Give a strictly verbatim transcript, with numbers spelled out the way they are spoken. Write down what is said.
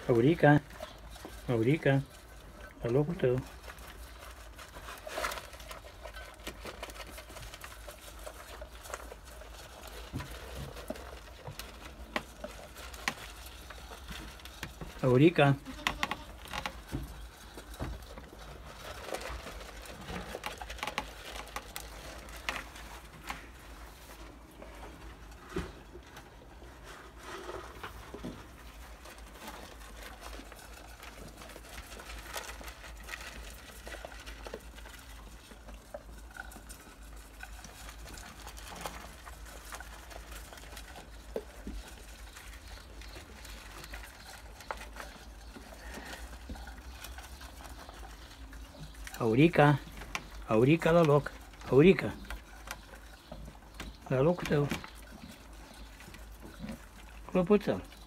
Aurica, Aurica, la locul tău. Aurica. Aurica, Aurica la loc, Aurica, la locul tău, clopoțel.